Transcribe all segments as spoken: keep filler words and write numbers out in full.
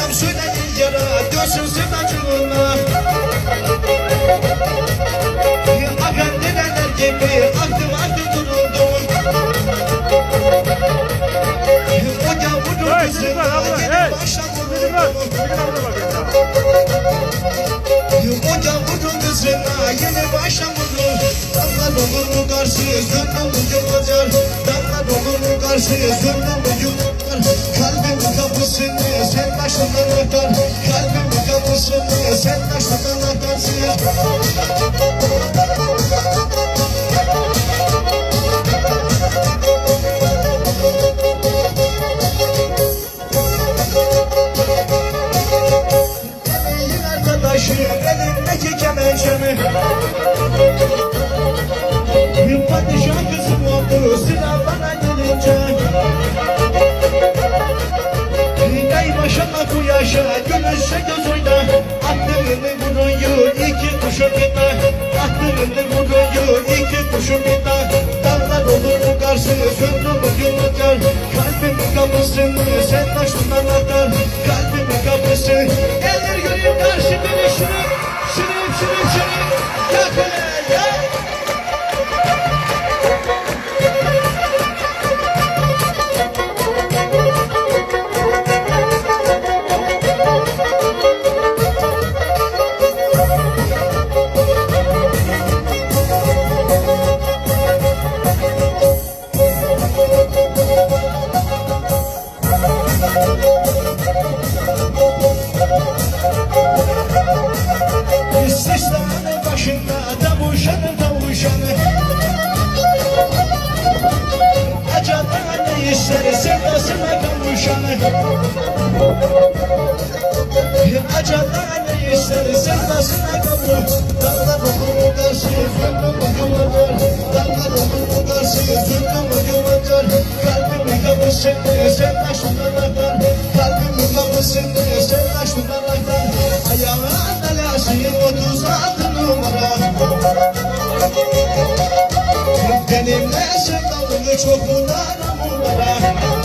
selam söyleyin yara dönsün sevdacılığına. Akan dedeler gibi aktım aktım duruldum. Oca vurur kızına yeni başa vuruldum. Oca vurur kızına yeni başa vuruldum. Damla olur mu karşıya zırnımı yılmacar. Damla olur mu karşıya zırnımı yılmacar. Kalbimin kapısını sen başından aktar. Kalbimin kapısını sen başından aktarsın. Emeğin arkadaşı elimdeki kemençemi. Bir padişah kızım oldu sıra bana gelince. Ey maşallah bu yaşa gülüşe göz oyna. Attığını vuruyor iki kuşun bina. Attığını vuruyor iki kuşun bina. Dağlar olur mu karşıya söndürür yılmacar. Kalbimin kapısını sen taşından atar. Kalbimin kapısı eller göreyim karşı beni şırıp şırıp şırıp şırıp. Yak hele yak. Seslerinin başında tavuşanı tavuşanı. Acaba ne ister sevdasına kavuşanı. Acaba ne ister sevdasına kavuşanı. Dağlar olur mu karşıya zırnımı yılmacar. Dağlar olur mu karşıya zırnımı yılmacar. Kalbimin kapısını sen taşından aktar. Kalbimin kapısını sen taşından aktar. Ayağın alasıyım otuz altı numara. Benimle sevdalını çok bunlara bunlara.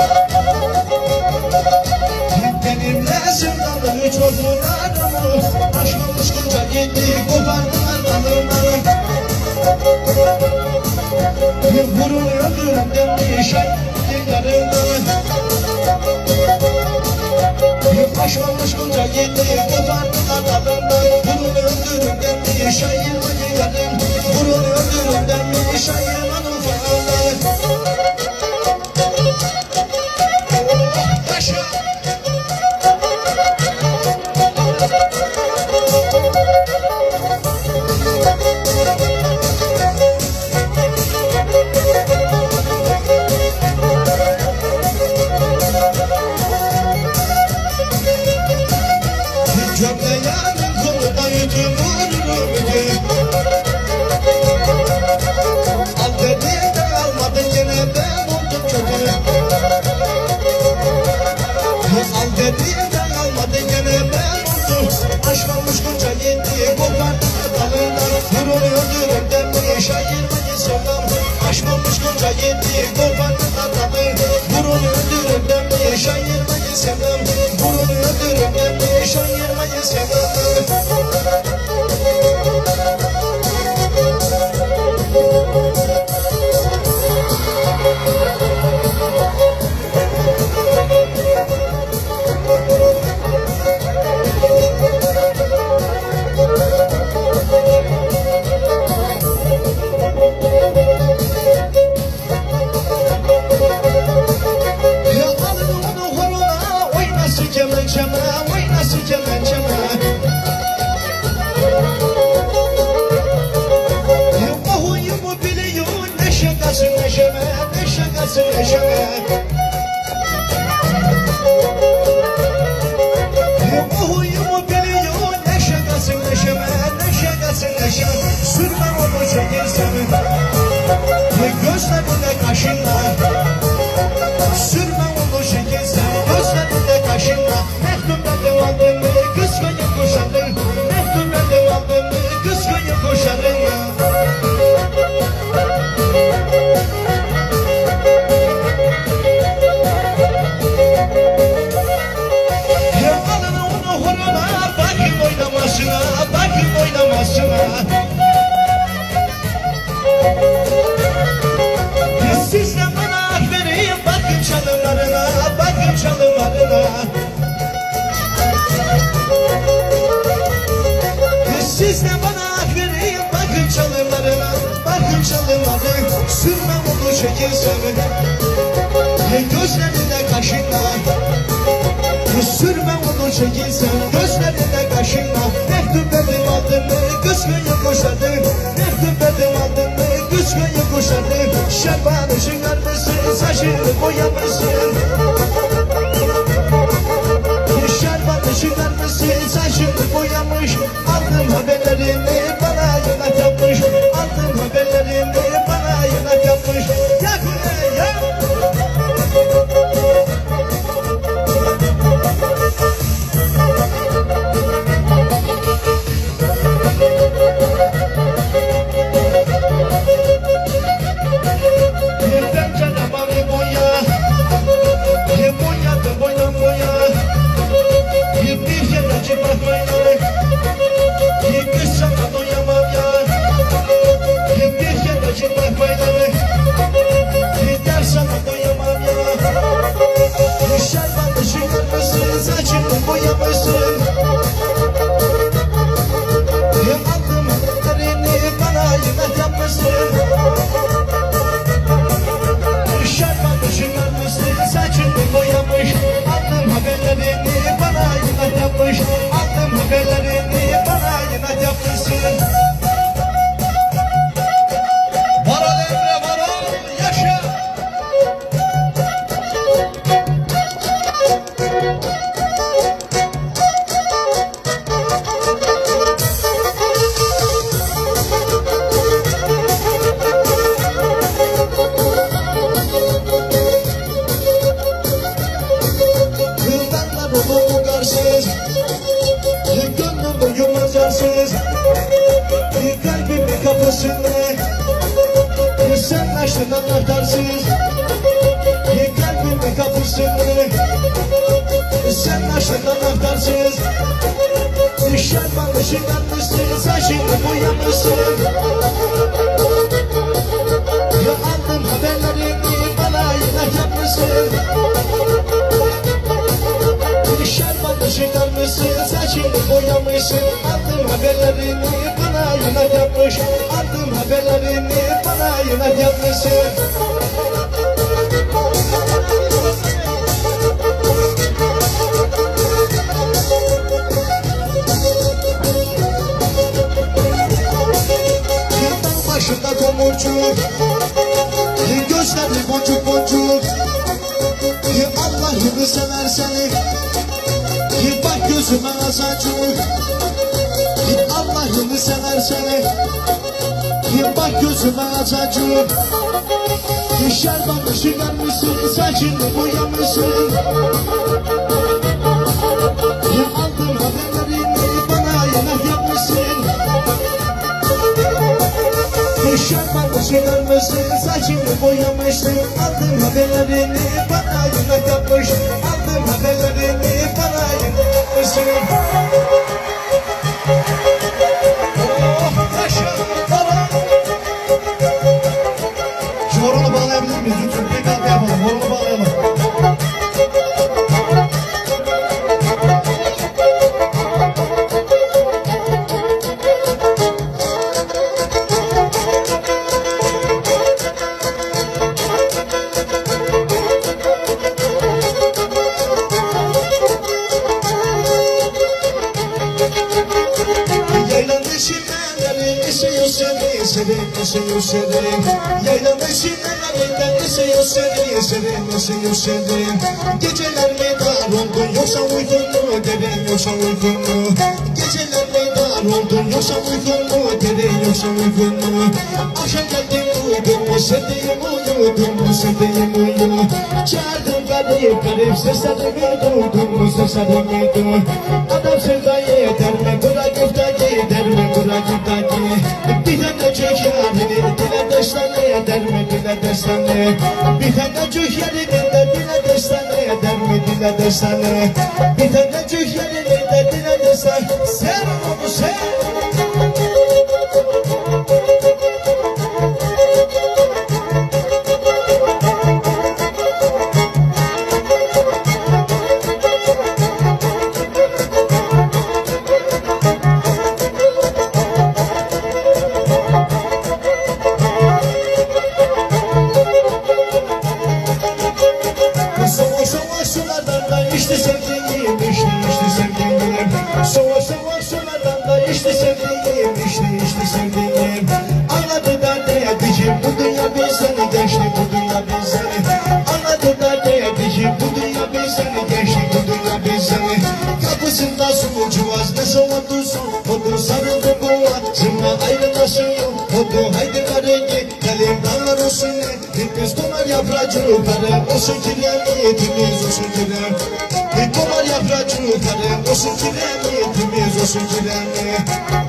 Benimle sevdalını çok bunlara bunlara. Aşkımız koca gitti kopardılar dalından. Vuruluyor durumdan bir şey yarından. Aşkımız koca gitti kopardılar dalından. Vuruluyor durumdan bir şey yarından. Vuruluyor durumdan bir şey yarından falan. Cömleyanın koluna yutumurum ödüm. Al dediğinde almadın gene ben oldum kötü. Al dediğinde almadın gene ben oldum. Aşk olmuş koca gitti kopardılar dalından. Vuruluyor durumdan bir şaşırmayı sevmem. Aşk olmuş koca gitti kopardılar dalından. Vuruluyor durumdan bir şaşırmayı sevmem. Vuruluyor durumdan bir şaşırmayı sevmem. Sürme onu çekilsem gözlerinde kaşınla. Sürme onu çekilsem gözlerinde kaşınla. Mektupta devamlı kıskayıp koşarım. Mektupta devamlı kıskayıp koşarım. Alın Siz de bana hak verin, bakın çalımlarına, bakın çalımlarına. Siz de bana hak verin, bakın çalımlarına, bakın çalımlarına. Sürme onu çekilsem, gözlerinde kaşınla. Sürme onu çekilsem, gözlerinde kaşınla. Mektup verdim aldın mı, kız köyü koşardı. Mektup verdim aldın mı, kız köyü koşardı. Şerbanı çıkarmışsın, saçını boyamışsın. Şerbanı çıkarmışsın, saçını boyamış. Aldım haberlerini, bana yanak yapmış. Aldım haberlerini, bana yanak yapmış. Ya kule ya. Aldım haberlerini, bana inat yapmışsın. Varal Emre, varal, yaşa. Kıldanlar olumu karsız, gönlümü yumacaksız. Kalbimin kapısını sen açtın anahtarsız. Kalbimin kapısını sen açtın anahtarsız. Şerbanı çıkarmışsın, saçını boyamışsın. Ya aldım haberlerini, bana yanak yapmışsın. Şerbanı çıkarmışsın, saçını boyamışsın. Aldım haberlerini, bana yanak yapmış. Aldım haberlerini, bana yanak yapmışsın. Yıldan başında tomurcuk, gözleri boncuk boncuk. Allah'ını severseni, bak gözüme azacık. Allah'ını severseni, bak gözüme azacık. Şerbanı çıkarmışsın, saçını boyamışsın. Aldım haberlerini, bana yanak yapmışsın. Şerbanı çıkarmışsın, saçını boyamışsın. Aldım haberlerini, bana yanak yapmış. Aldım haberlerini, bana yanak yapmışsın. Oh, yaşa, baba. Şu horonu bağlayabilir miyiz lütfen? Bir kalk yapalım, horonu bağlayalım. Esiyor seni, yaylan esinlerinden esiyor seni, senin esiyor seni. Geceler mi dar oldun yoksa uydun mu derin, yoksa uydun mu? Geceler mi dar oldun yoksa uydun mu derin, yoksa uydun mu? Akşam geldin uydun mu, sevdiğim uyudun mu, sevdiğim uyudun. Çağırdım garip garip seslerimi duydun mu, seslerimi duydun. Adam sevdayı eder mi, bırak yuftayı eder mi, bırak yuftayı. Bir tane çek yarini, dile destane eder mi, dile destane. Bir tane çek yarini de dile destane eder mi, dile destane. Bir tane çek yarini de dile destane. Sen onu sen. Soğuk soğuk sulardan da işte sevdiğim, işte işte sevdiğim. Anladı da dedi ki bu dünya bizden geçti, bu dünya bizden. Anladı da dedi ki bu dünya bizden geçti, bu dünya bizden. Kapısında sulucuvaz ne soğudu son, odu sarıldı boğa. Zımla ayrılasıyor, odu haydi karegi, gelin dağlar olsun ne. Hepimiz donar yapracı karı, olsun kiremi, hepimiz olsun kiremi. Bir donar yapracı karı, olsun kiremi, hepimiz olsun kiremi.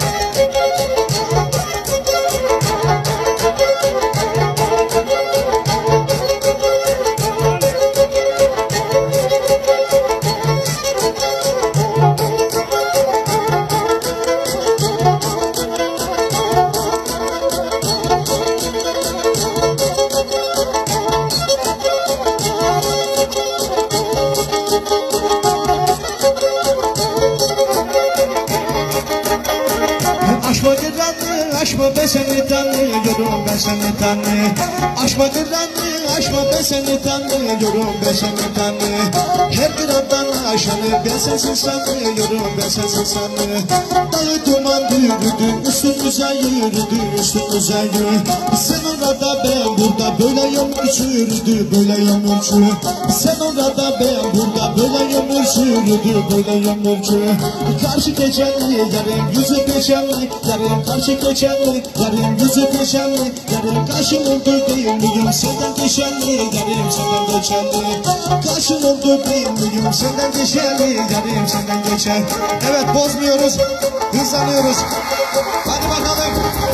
Aşma kıranı, aşma ben seni tanıyorum, ben seni tanı. Aşma kıranı, aşma ben seni tanıyorum, ben seni tanı. Her kırandan aşanı ben sensiz sanıyorum, ben sensiz sanı. Dağı duman yürüdü, üstümüze yürüdü, üstümüze yürüdü. Sen orada ben burada, böyle yağmur sürdü, böyle yağmur sürdü. Sen orada ben burada, böyle yağmur sürdü, böyle yağmur sürdü. Karşı geçenli yarım, yüzü geçenli yarım, karşı geçenli yarım, yüzü geçenli yarım. Karşım oldu değil miyim, senden geçenli yarım, senden geçenli. Karşım oldu değil miyim, senden geçenli yarım, senden geçen. Evet, bozmuyoruz, hızlanıyoruz. Hadi bakalım.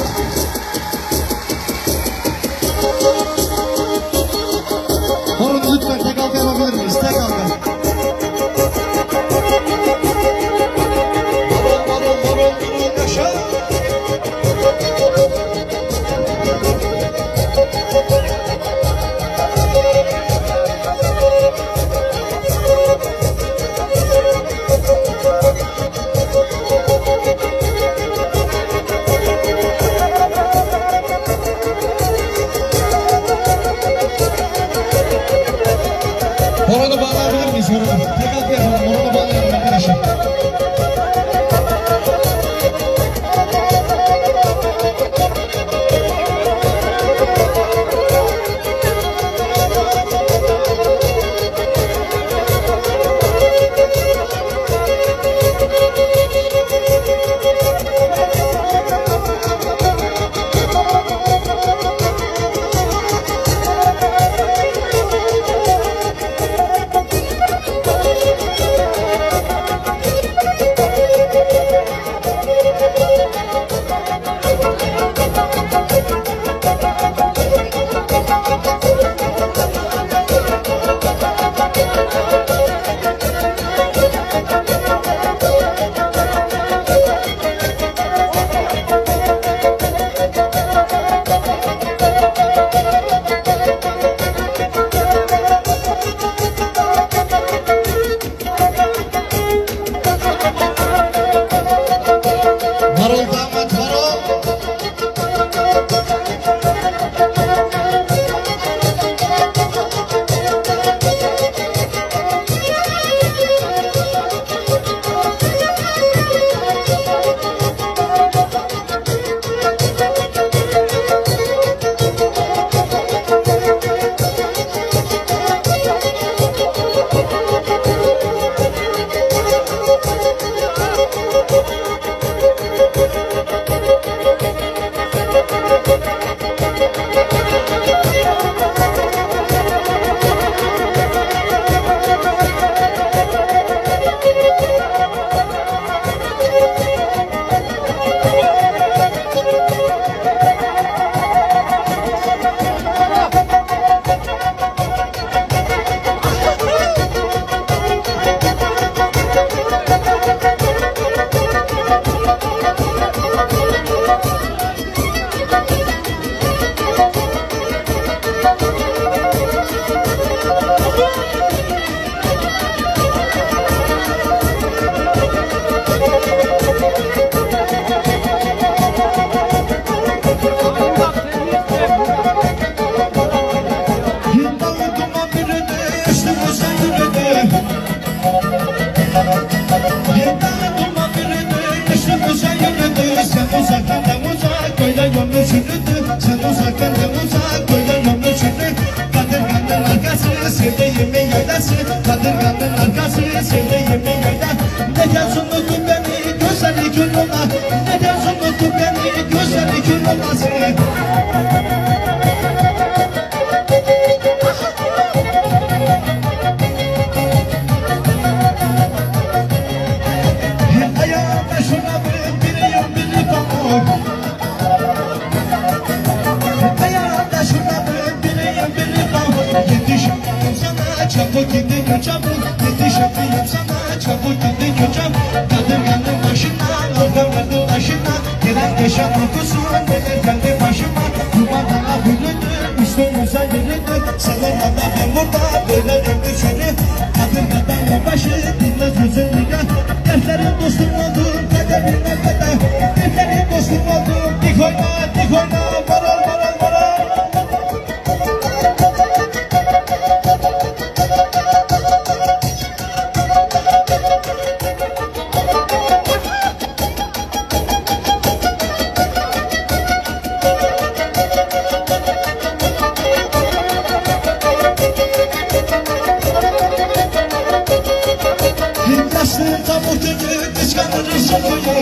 Horun lütfen tek halka yapabilir miyiz? Tek halka. Baron baron baron durun yaşa. Sen uzak benden uzak böyle yolunu çürü. Kadırganın arkası sevdiğimin yaylası. Kadırganın arkası sevdiğimin yayla. Neden sunuldu beni gözleri kül ola. Neden sunuldu beni gözleri kül olası. Ayağımda şuna bir biri yok biri pamuk. Ayağımda şuna bir biri yok biri pamuk. Yetişemiyorum sana çabuk gidin çabuk. Yetişemiyorum sana çabuk gidin çabuk. Kadırganın başına kavgaların başına. Gelen geçen kokusu neler geldi başıma. Dumanlara bürüdü üstümüze yürüdü. Salonlarda ben burada böyle renkli seni. Kadırganın başı dinmez gözünü. Dertlerin dostum oldum, kaderine kadar. Dertlerin dostum oldum, dik oyna, dik oyna, varal, varal, varal. Yastığı tabutunu kıskanırsın kuyu.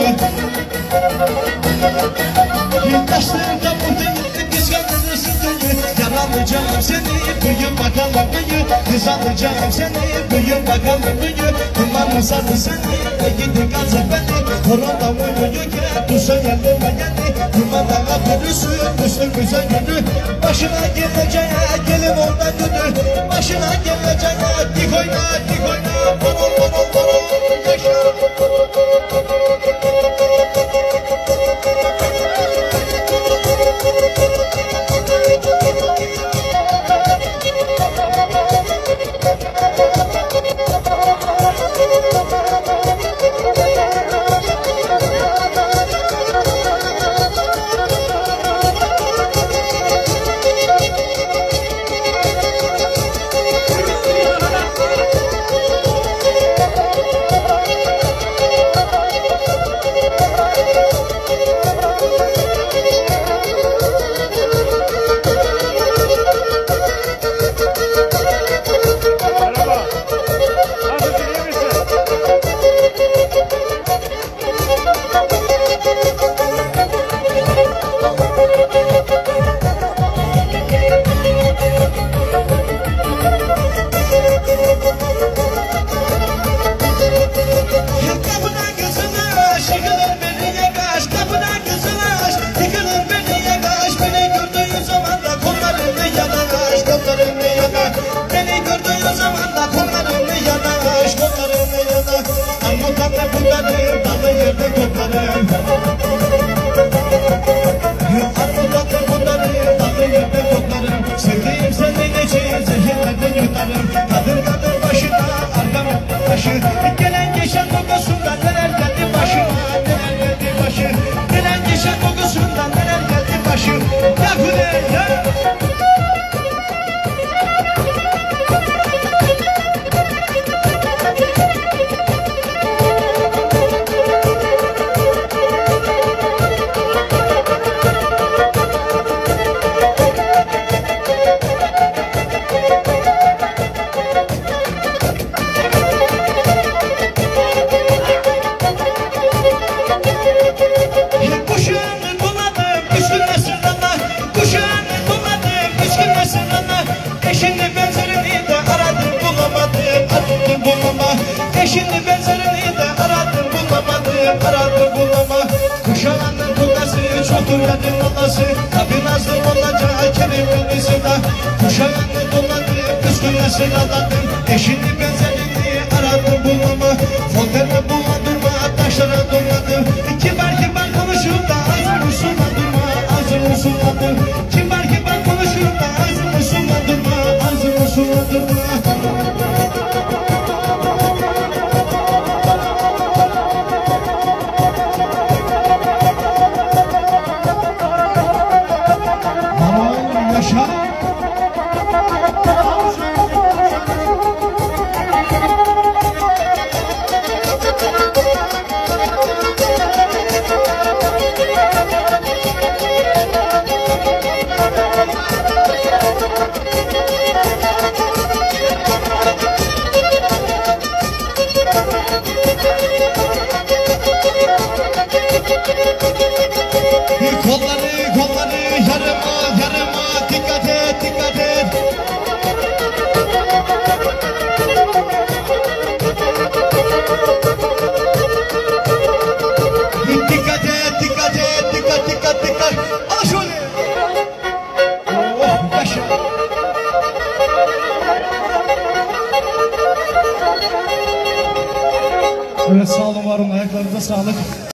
Yastığı tabutunu kıskanırsın kuyu. Yaralayacağım seni kuyu bakalım kuyu. Kız alacağım seni kuyu bakalım kuyu. Dumanı sardı seni gidi gazı beni. Korona uyuyor ki tuşa yanıma geldi. Dumanlara bürüsün üstümüze yürü. Başına geleceğe gelin orada dönür. Başına geleceğe dik oyna dik oyna. Varol varol varol yaşa. Gelen geçen kokusundan neler geldi başıma, neler geldi başı. Gelen geçen kokusundan neler geldi başı. Ya Kudey ya. Eşini benzerini de aradım bulamadım, aradım bulama. Kuşağının kudası, çokurların olası. Tabi nazlı olacak kelimenin sıra. Kuşağının doladı, kıskına sıraladım. Eşini benzerini aradım bulama. Folderle buladırma, taşlara doladım. Kibar kibar konuşup da ağzını suladırma, ağzını suladım. Kibar kibar konuşup da ağzını suladırma, ağzını suladırma. Yaşa. Evet, sağ olun, var olun, ayaklarınıza sağlık.